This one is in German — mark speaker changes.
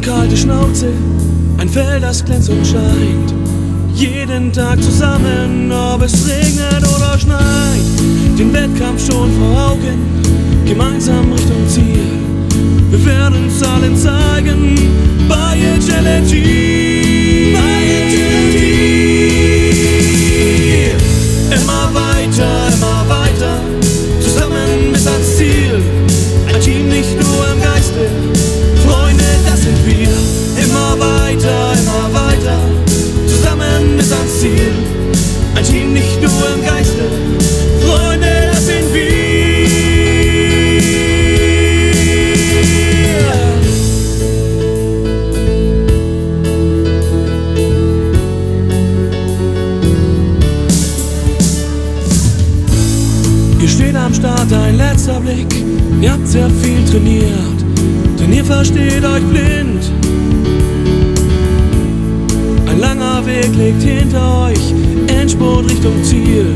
Speaker 1: kalte Schnauze, ein Fell, das glänzt und scheint. Jeden Tag zusammen, ob es regnet oder schneit. Den Wettkampf schon vor Augen, gemeinsam Richtung Ziel. Wir werden's allen zeigen, bei Agility. Immer weiter, zusammen bis ans Ziel. Ein Team nicht nur im Geiste, Freunde, das sind wir. Immer weiter, zusammen bis ans Ziel. Ein Team nicht nur im Geiste, Freunde, das sind wir. Hier steht am Start ein letzter Blick. Ihr habt sehr viel trainiert, denn ihr versteht euch blind. Ein langer Weg liegt hinter euch, Endspurt Richtung Ziel.